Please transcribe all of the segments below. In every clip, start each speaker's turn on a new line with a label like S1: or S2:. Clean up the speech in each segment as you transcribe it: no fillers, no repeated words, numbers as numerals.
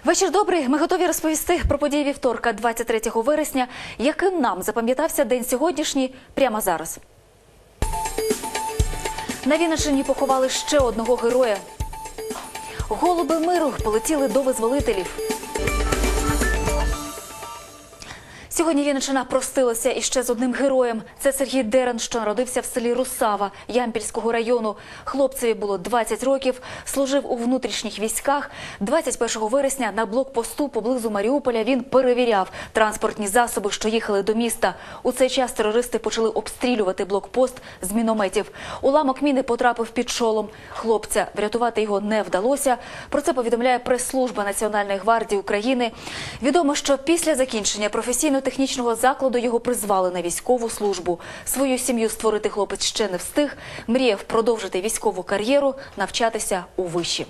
S1: Вечір добрий. Ми готові розповісти про події вівторка, 23 вересня. Яким нам запам'ятався день сьогоднішній прямо зараз. На Вінниччині поховали ще одного героя. Голуби миру полетіли до визволителів. Сьогодні Вінниччина простилася іще з одним героєм. Це Сергій Дерен, що народився в селі Русава Ямпільського району. Хлопцеві було 20 років, служив у внутрішніх військах. 21 вересня на блокпосту поблизу Маріуполя він перевіряв транспортні засоби, що їхали до міста. У цей час терористи почали обстрілювати блокпост з мінометів. Уламок міни потрапив під шолом. Хлопця врятувати його не вдалося. Про це повідомляє прес-служба Національної гвардії України. Відомо, що після закінчення професійно-технічного закладу його призвали на військову службу. Свою сім'ю створити хлопець ще не встиг. Мріяв продовжити військову кар'єру, навчатися у виші.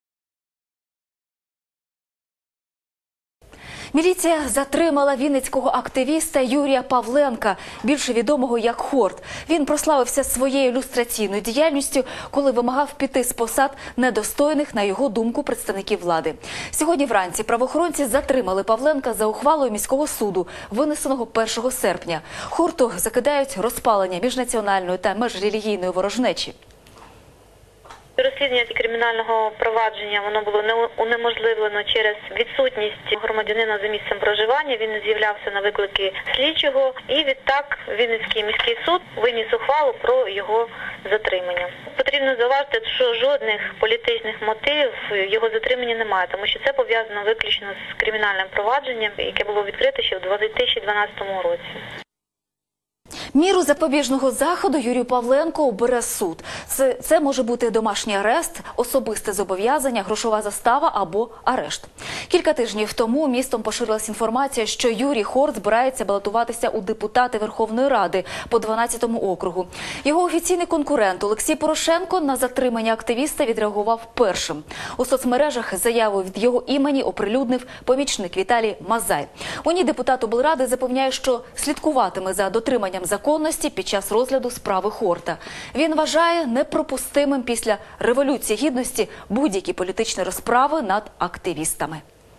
S1: Міліція затримала вінницького активіста Юрія Павленка, більше відомого як Хорт. Він прославився своєю люстраційною діяльністю, коли вимагав піти з посад недостойних, на його думку, представників влади. Сьогодні вранці правоохоронці затримали Павленка за ухвалою міського суду, винесеного 1 серпня. Хорту закидають розпалення міжнаціональної та міжрелігійної ворожнечі.
S2: Розслідування кримінального провадження воно було унеможливлено через відсутність громадянина за місцем проживання. Він не з'являвся на виклики слідчого, і відтак Вінницький міський суд виніс ухвалу про його затримання. Потрібно зауважити, що жодних політичних мотивів його затримання немає, тому що це пов'язано виключно з кримінальним провадженням, яке було відкрите ще в 2012 році.
S1: Міру запобіжного заходу Юрію Павленку обере суд. Це може бути домашній арешт, особисте зобов'язання, грошова застава або арешт. Кілька тижнів тому містом поширилась інформація, що Юрій Хорт збирається балотуватися у депутати Верховної Ради по 12-му округу. Його офіційний конкурент Олексій Порошенко на затримання активіста відреагував першим. У соцмережах заяву від його імені оприлюднив помічник Віталій Мазай. У ній депутат облради запевняє, що слідкуватиме за дотриманням законності під час розгляду справи Хорта. Він вважає неприпустимим після Революції Гідності будь-які політичні розправи над активістами.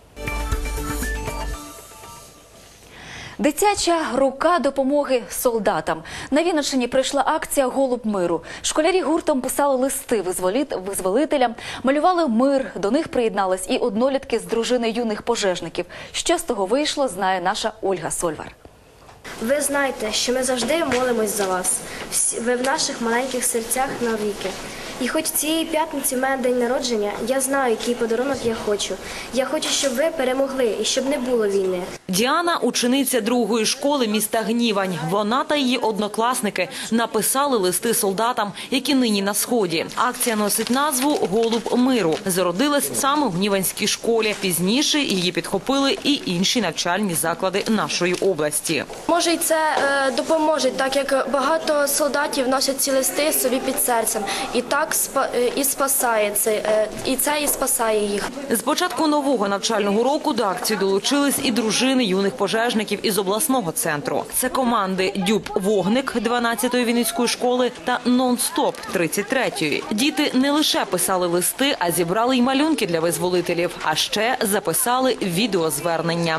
S1: Дитяча рука допомоги солдатам. На Вінниччині прийшла акція «Голуб миру». Школярі гуртом писали листи визволителям, малювали мир. До них приєднались і однолітки з дружини юних пожежників. Що з того вийшло, знає наша Ольга Сольвар.
S3: Ви знаєте, що ми завжди молимось за вас. Ви в наших маленьких серцях навіки. І хоч цієї п'ятниці в мене день народження, я знаю, який подарунок я хочу. Я хочу, щоб ви перемогли і щоб не було війни.
S4: Діана – учениця 2-ї школи міста Гнівань. Вона та її однокласники написали листи солдатам, які нині на Сході. Акція носить назву «Голуб миру». Зародилась саме в Гніванській школі. Пізніше її підхопили і інші навчальні заклади нашої області.
S3: Може, і це допоможе, так як багато солдатів носять ці листи собі під серцем. І так і спасає це, і це і спасає їх.
S4: З початку нового навчального року до акції долучились і дружини юних пожежників із обласного центру. Це команди «Дюб-Вогник» 12-ї Вінницької школи та «Нон-Стоп» 33-ї. Діти не лише писали листи, а зібрали й малюнки для визволителів, а ще записали відеозвернення.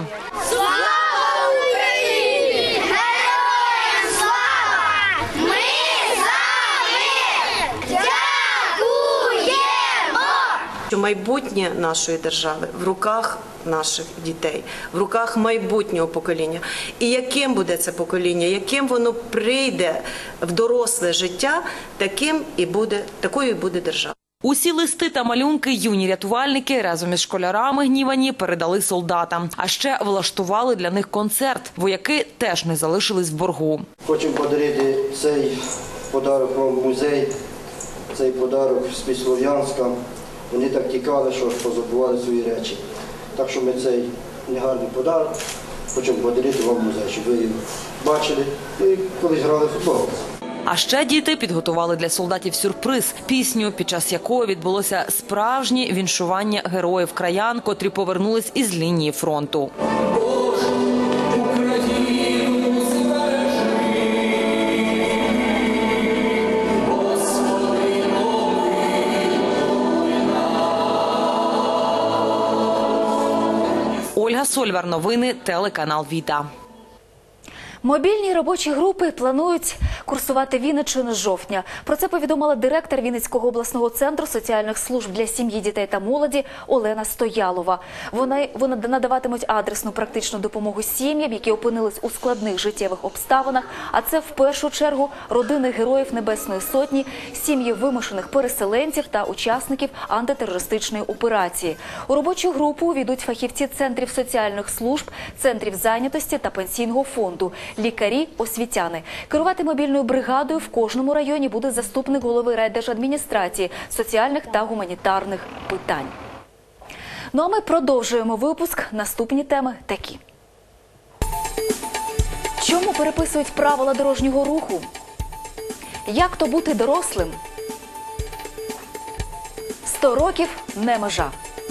S5: Що майбутнє нашої держави в руках наших дітей, в руках майбутнього покоління. І яким буде це покоління, яким воно прийде в доросле життя, такою і буде держава.
S4: Усі листи та малюнки юні рятувальники разом із школярами Гнівані передали солдатам. А ще влаштували для них концерт. Вояки теж не залишились в боргу.
S6: Хочемо подарувати цей подарок вам в музей, цей подарок з Слов'янська. Вони так тікали, що позабували свої речі. Так що ми цей негарний подарок хочемо подарувати вам в музей, щоб ви його бачили і колись грали в футбол.
S4: А ще діти підготували для солдатів сюрприз – пісню, під час якої відбулося справжнє віншування героїв краян, котрі повернулись із лінії фронту. Сольвар, новини, телеканал Віта.
S1: Мобільні робочі групи планують курсувати Вінниччину з жовтня. Про це повідомила директор Вінницького обласного центру соціальних служб для сім'ї, дітей та молоді Олена Стоялова. Вони надаватимуть адресну практичну допомогу сім'ям, які опинились у складних життєвих обставинах, а це в першу чергу родини героїв Небесної Сотні, сім'ї вимушених переселенців та учасників антитерористичної операції. У робочу групу увійдуть фахівці центрів соціальних служб, центрів зайнятості та пенсійного фонду, лікарі, освітяни. Керувати мобільною бригадою в кожному районі буде заступник голови райдержадміністрації соціальних та гуманітарних питань. Ну а ми продовжуємо випуск. Наступні теми такі. Чому переписують правила дорожнього руху? Як то бути дорослим? 100 років не межа.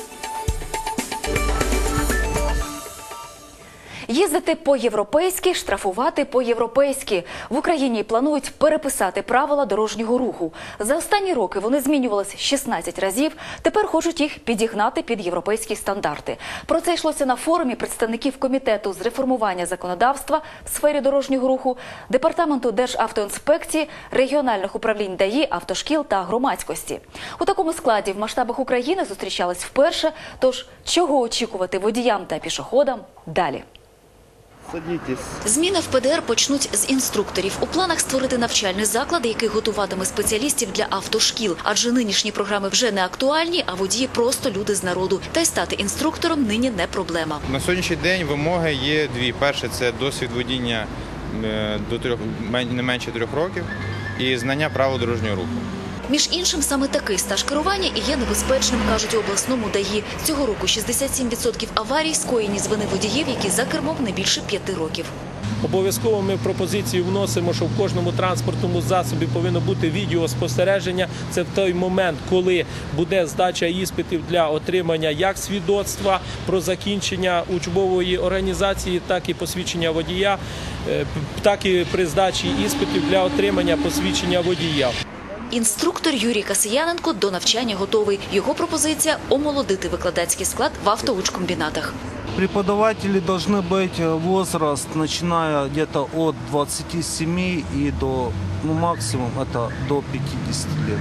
S1: Їздити по-європейськи, штрафувати по-європейськи. В Україні планують переписати правила дорожнього руху. За останні роки вони змінювалися 16 разів, тепер хочуть їх підігнати під європейські стандарти. Про це йшлося на форумі представників Комітету з реформування законодавства в сфері дорожнього руху, Департаменту Державтоінспекції, регіональних управлінь ДАІ, автошкіл та громадськості. У такому складі в масштабах України зустрічались вперше, тож чого очікувати водіям та пішоходам далі.
S7: Садитесь.
S1: Зміни в ПДР почнуть з інструкторів. У планах створити навчальний заклад, який готуватиме спеціалістів для автошкіл. Адже нинішні програми вже не актуальні, а водії просто люди з народу. Та й стати інструктором нині не проблема.
S7: На сьогоднішній день вимоги є дві. Перше – це досвід водіння не менше 3 років і знання правил дорожнього руху.
S1: Між іншим, саме такий стаж керування і є небезпечним, кажуть у обласному ДАІ. Цього року 67% аварій скоєні з вини водіїв, які за кермом не більше 5 років.
S8: Обов'язково ми пропозицію вносимо, що в кожному транспортному засобі повинно бути відеоспостереження. Це в той момент, коли буде здача іспитів для отримання як свідоцтва про закінчення учбової організації, так і посвідчення водія, так і при здачі іспитів для отримання посвідчення водія.
S1: Інструктор Юрій Касияненко до навчання готовий. Його пропозиція – омолодити викладацький склад в автоучкомбінатах.
S9: Преподаватели должны быть возраст, начиная где-то от 27 и до, максимум это до 50 лет.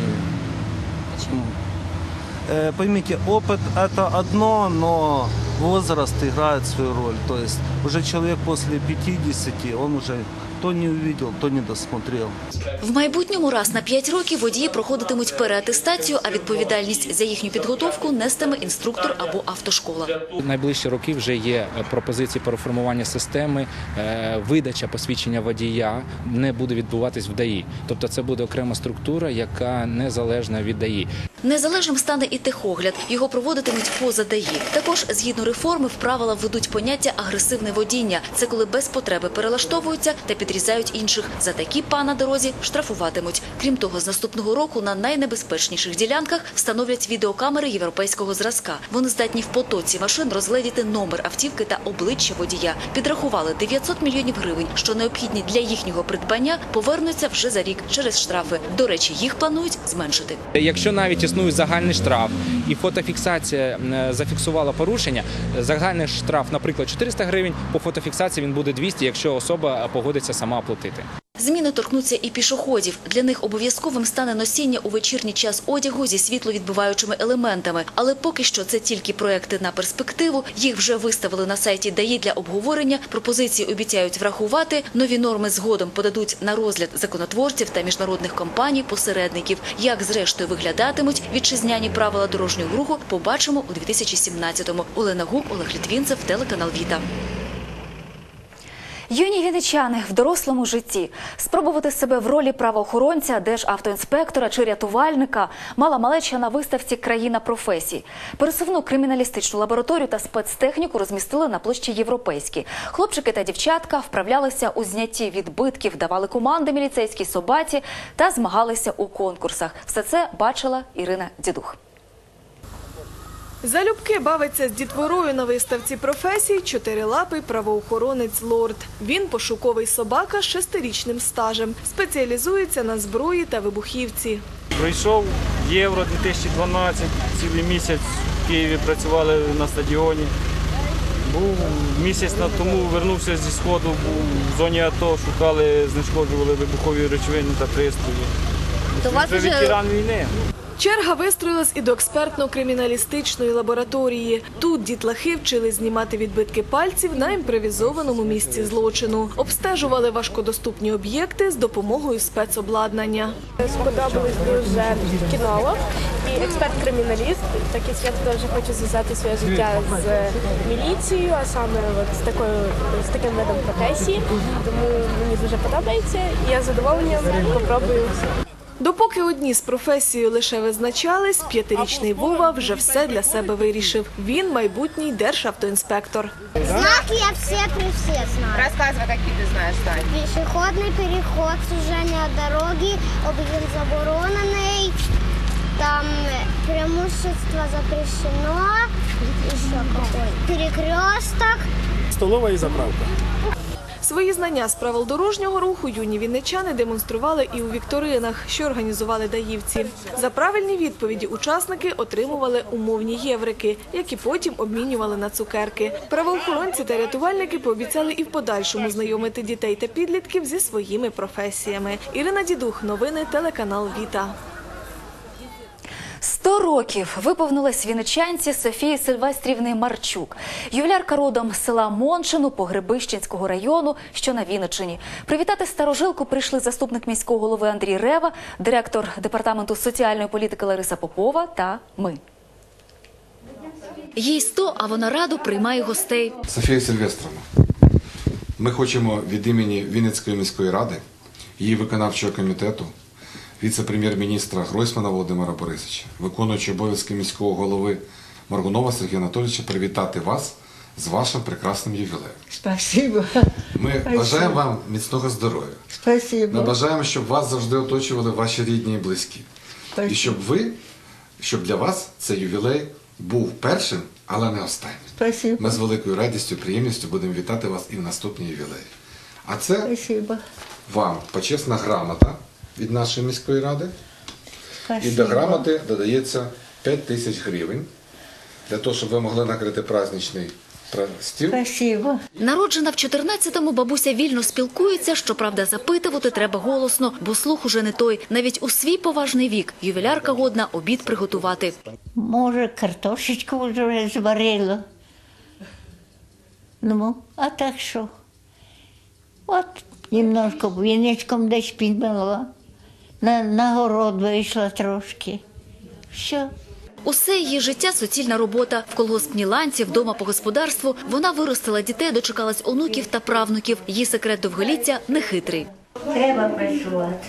S9: Поймите, опыт это одно, но возраст играет свою роль. То есть уже человек после 50, он уже то не увидел, то не досмотрел.
S1: В майбутньому раз на 5 років водії проходитимуть переатестацію, а відповідальність за їхню підготовку нестиме інструктор або автошкола.
S10: Найближчі роки вже є пропозиції по реформуванню системи, видача посвідчення водія не буде відбуватись в ДАІ. Тобто це буде окрема структура, яка незалежна від ДАІ.
S1: Незалежним стане і техогляд. Його проводитимуть поза ДАІ. Також, згідно реформи, в правила введуть поняття «агресивне водіння». Це коли без потреби перелаштовуються та підрізають інших. За такі па на дорозі штрафуватимуть. Крім того, з наступного року на найнебезпечніших ділянках встановлять відеокамери європейського зразка. Вони здатні в потоці машин розгледіти номер автівки та обличчя водія. Підрахували 900 мільйонів гривень, що необхідні для їхнього придбання, повернуться вже за рік через штрафи. До речі, їх планують зменшити.
S10: Якщо навіть існує загальний штраф і фотофіксація зафіксувала порушення, загальний штраф, наприклад, 400 гривень, по фотофіксації він буде 200, якщо особа погодиться сама оплатити.
S1: Зміни торкнуться і пішоходів. Для них обов'язковим стане носіння у вечірній час одягу зі світловідбиваючими елементами. Але поки що це тільки проекти на перспективу. Їх вже виставили на сайті ДАІ для обговорення. Пропозиції обіцяють врахувати. Нові норми згодом подадуть на розгляд законотворців та міжнародних компаній-посередників. Як зрештою виглядатимуть вітчизняні правила дорожнього руху, побачимо у 2017-му. Олена Гук, Олег Літвінцев, телеканал Віта. Юні вінничани в дорослому житті. Спробувати себе в ролі правоохоронця, державтоінспектора чи рятувальника мала малеча на виставці «Країна професій». Пересувну криміналістичну лабораторію та спецтехніку розмістили на площі Європейській. Хлопчики та дівчатка вправлялися у знятті відбитків, давали команди міліцейській собаці та змагалися у конкурсах. Все це бачила Ірина Дідух.
S11: Залюбки бавиться з дітворою на виставці професій чотирилапий правоохоронець Лорд. Він пошуковий собака з 6-річним стажем. Спеціалізується на зброї та вибухівці.
S12: Пройшов Євро 2012, цілий місяць в Києві працювали на стадіоні. Був місяць тому, вернувся зі Сходу, був в зоні АТО, шукали, знешкоджували вибухові речовини та пристрої. Вже ветеран війни.
S11: Черга вистроїлась і до експертно-криміналістичної лабораторії. Тут дітлахи вчили знімати відбитки пальців на імпровізованому місці злочину. Обстежували важкодоступні об'єкти з допомогою спецобладнання.
S13: Сподобалось дуже кінолог і експерт-криміналіст, так як я дуже хочу зв'язати своє життя з міліцією, а саме з таким видом професії. Тому мені дуже подобається і я з задоволенням попробую.
S11: Допоки одні з професією лише визначались, 5-річний Вова вже все для себе вирішив. Він майбутній державтоінспектор.
S14: Знаки я все при всех знаю.
S15: Рассказывай, какие ты знаешь знаки.
S14: Пішохідний переход, суження дороги, об'їзд заборонений, там преимущество запрещено, еще какой, перекресток.
S12: Столова і заправка.
S11: Свої знання з правил дорожнього руху юні вінничани демонстрували і у вікторинах, що організували даївці. За правильні відповіді учасники отримували умовні єврики, які потім обмінювали на цукерки. Правоохоронці та рятувальники пообіцяли і в подальшому знайомити дітей та підлітків зі своїми професіями. Ірина Дідух, новини, телеканал «Віта».
S1: 100 років виповнилась вінничанці Софії Сильвестрівни Марчук. Ювілярка родом з села Моншину Погребищенського району, що на Вінниччині. Привітати старожилку прийшли заступник міського голови Андрій Рева, директор департаменту соціальної політики Лариса Попова та ми. Їй 100, а вона радо приймає гостей.
S16: Софія Сильвестрівна, ми хочемо від імені Вінницької міської ради, її виконавчого комітету, віце-прем'єр-міністра Гройсмана Володимира Борисовича, виконуючого обов'язки міського голови Моргунова Сергія Анатолійовича привітати вас з вашим прекрасним ювілеєм.
S17: Спасибо.
S16: Ми бажаємо вам міцного здоров'я.
S17: Спасибо.
S16: Ми бажаємо, щоб вас завжди оточували ваші рідні і близькі.
S17: Спасибо.
S16: І щоб для вас цей ювілей був першим, але не останнім.
S17: Спасибо.
S16: Ми з великою радістю і приємністю будемо вітати вас і в наступній ювілеї. А це
S17: Спасибо.
S16: вам почесна грамота від нашої міської ради.
S17: Спасибо.
S16: І до грамоти додається 5000 гривень, для того, щоб ви могли накрити праздничний стіл.
S17: Спасибо.
S1: Народжена в 14-му, бабуся вільно спілкується, щоправда, запитувати треба голосно, бо слух уже не той. Навіть у свій поважний вік ювілярка годна обід приготувати.
S17: Може, картошечку вже зварила. Ну, а так що? От, немножко віничком десь підмила. На город вийшла трошки. Все.
S1: Усе її життя – суцільна робота. В колгоспній ланці, вдома по господарству. Вона виростила дітей, дочекалась онуків та правнуків. Її секрет довголіття – нехитрий.
S17: Треба працювати.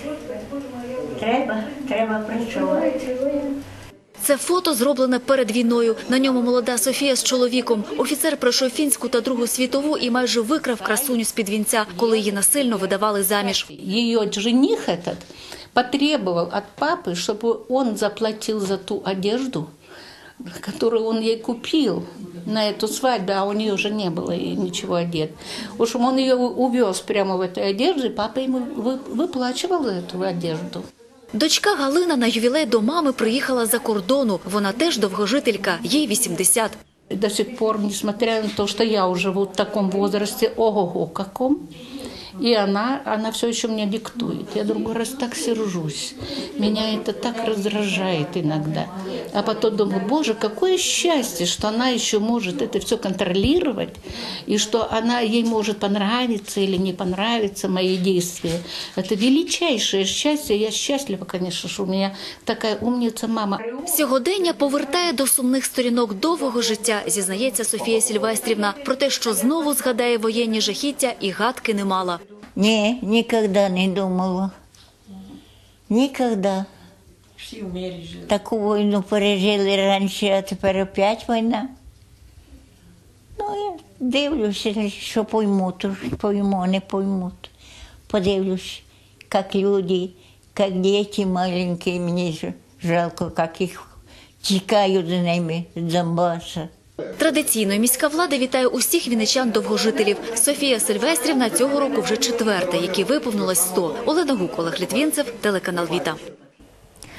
S17: Треба працювати.
S1: Це фото зроблене перед війною. На ньому молода Софія з чоловіком. Офіцер пройшов Фінську та Другу світову і майже викрав красуню з-під вінця, коли її насильно видавали заміж.
S18: Її жених этот потребовал от папы, чтобы он заплатил за ту одежду, которую он ей купил на эту свадьбу, а у нее уже не было ничего одет. В общем, он ее увез прямо в этой одежде, и папа ему выплачивал эту одежду.
S1: Дочка Галина на ювілей до мами приїхала з-за кордону. Вона теж довгожителька, їй 80.
S18: До сих пор, несмотря на то, что я уже в таком возрасте, ого-го каком, и она все еще мне диктует. Я другой раз так сержусь. Меня это так раздражает иногда. А потом думаю, боже, какое счастье, что она еще может это все контролировать, и что ей может понравиться или не понравиться мои действия. Это величайшее счастье. Я счастлива, конечно, что у меня такая умница мама.
S1: Сьогодення повертає до сумних сторінок довгого життя, зізнається Софія Сильвестрівна. Про те, що знову згадає воєнні жахіття, і гадки не мала.
S17: Ні, ніколи не думала. Ніколи. Таку війну пережили раніше, а тепер опять війна. Ну, я дивлюся, що поймуть, не поймуть. Подивлюсь, як люди, як діти маленькі, мені жалко, як їх тікають з ними з Донбасу.
S1: Традиційно міська влада вітає усіх вінничан-довгожителів. Софія Сильвестрівна цього року вже 4-та, якій виповнилось 100. Олена Гук, Олег Літвінцев, телеканал «Віта».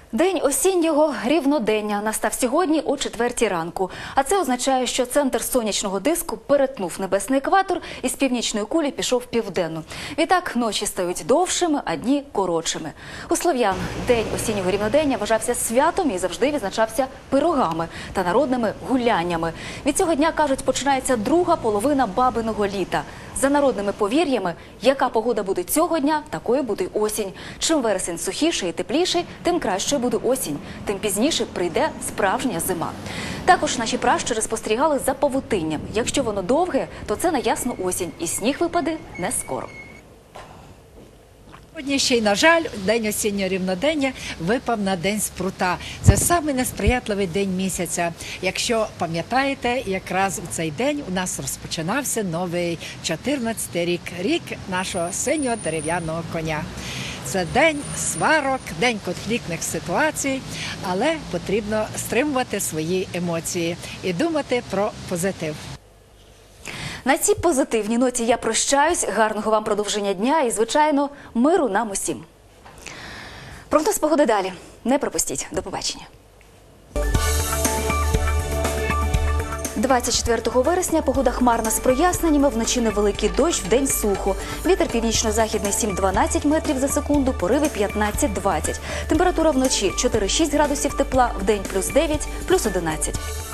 S1: День осіннього рівнодення настав сьогодні о 4 ранку. А це означає, що центр сонячного диску перетнув небесний екватор і з північної кулі пішов в південну. Відтак ночі стають довшими, а дні коротшими. У слов'ян День осіннього рівнодення вважався святом і завжди відзначався пирогами та народними гуляннями. Від цього дня, кажуть, починається друга половина бабиного літа. За народними повір'ями, яка погода буде цього дня, такою буде й осінь. Чим вересень сухіший і тепліший, тим кращою буде осінь, тим пізніше прийде справжня зима. Також наші пращури спостерігали за павутинням. Якщо воно довге, то це на ясну осінь, і сніг випаде не скоро.
S19: Сьогодні ще й, на жаль, день осіннього рівнодення випав на день Спрута. Це самий несприятливий день місяця. Якщо пам'ятаєте, якраз у цей день у нас розпочинався новий 14-й рік, рік нашого синього дерев'яного коня. Це день сварок, день конфліктних ситуацій, але потрібно стримувати свої емоції і думати про позитив.
S1: На цій позитивній ноті я прощаюсь. Гарного вам продовження дня і, звичайно, миру нам усім. Прогноз погоди далі. Не пропустіть. До побачення. 24 вересня погода хмарна з проясненнями, вночі невеликий дощ, вдень сухо. Вітер північно-західний 7-12 метрів за секунду, пориви 15-20. Температура вночі 4-6 градусів тепла, вдень +9, +11.